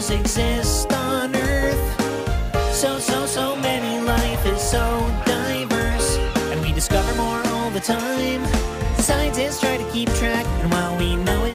animals exist on Earth. So many, life is so diverse, and we discover more all the time. Scientists try to keep track, and while we know it